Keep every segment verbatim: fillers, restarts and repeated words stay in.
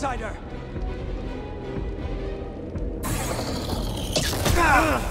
outsider! Ah!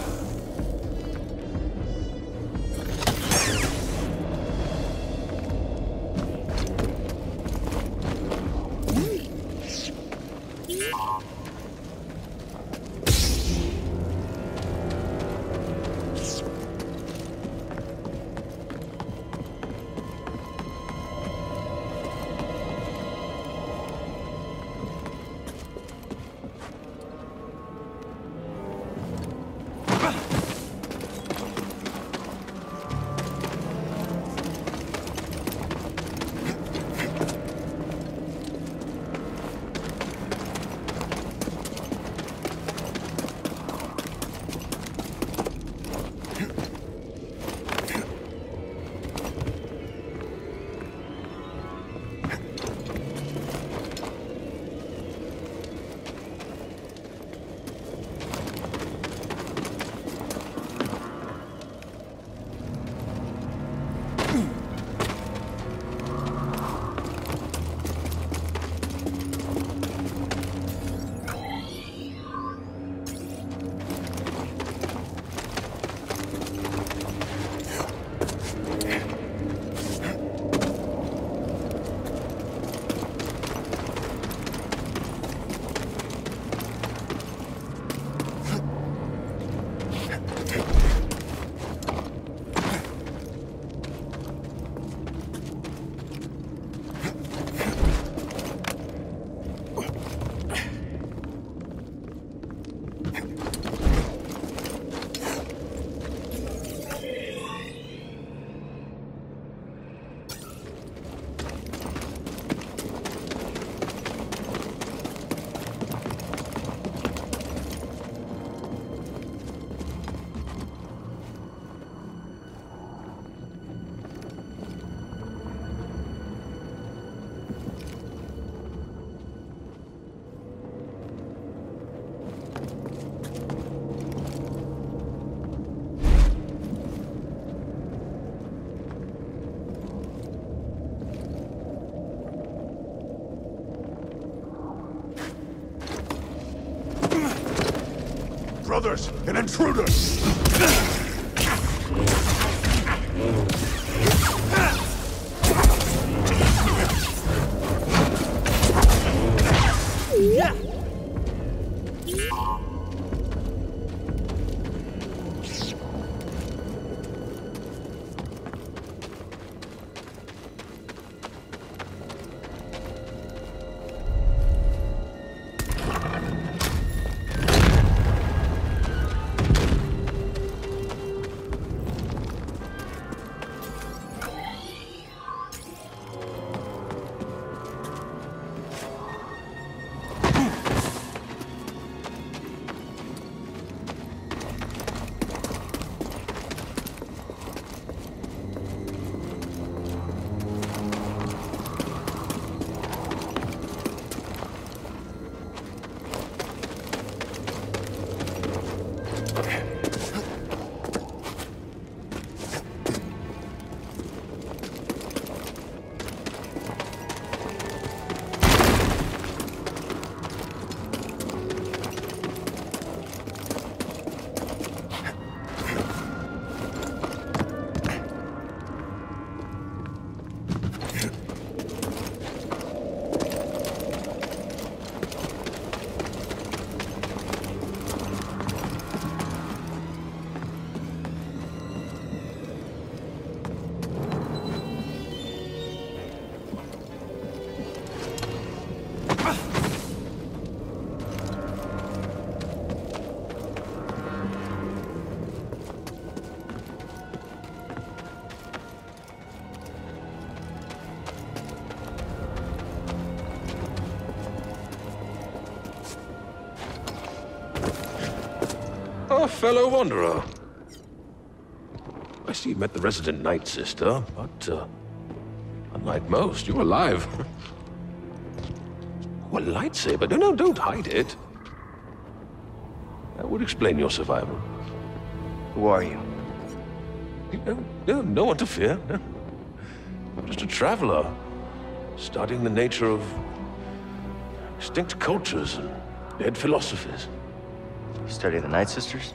Brothers, an intruder! Yeah! A fellow wanderer. I see you met the resident Night Sister, but, uh, unlike most, you're alive. Oh, a lightsaber? No, no, don't hide it. That would explain your survival. Who are you? No, no, no one to fear. I'm just a traveler, studying the nature of extinct cultures and dead philosophies. You study the Night Sisters?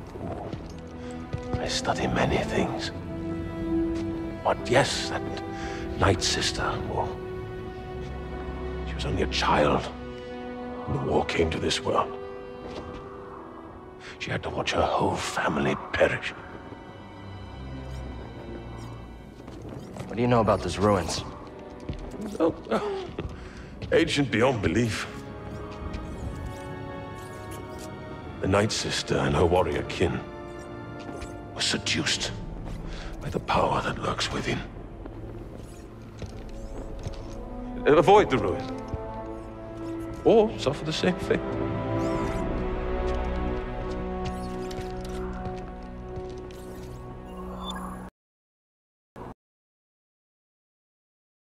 I study many things. But yes, that Night Sister, well, she was only a child when the war came to this world. She had to watch her whole family perish. What do you know about those ruins? Oh, oh. Ancient beyond belief. The Night Sister and her warrior kin were seduced by the power that lurks within. Avoid the ruin, or suffer the same fate.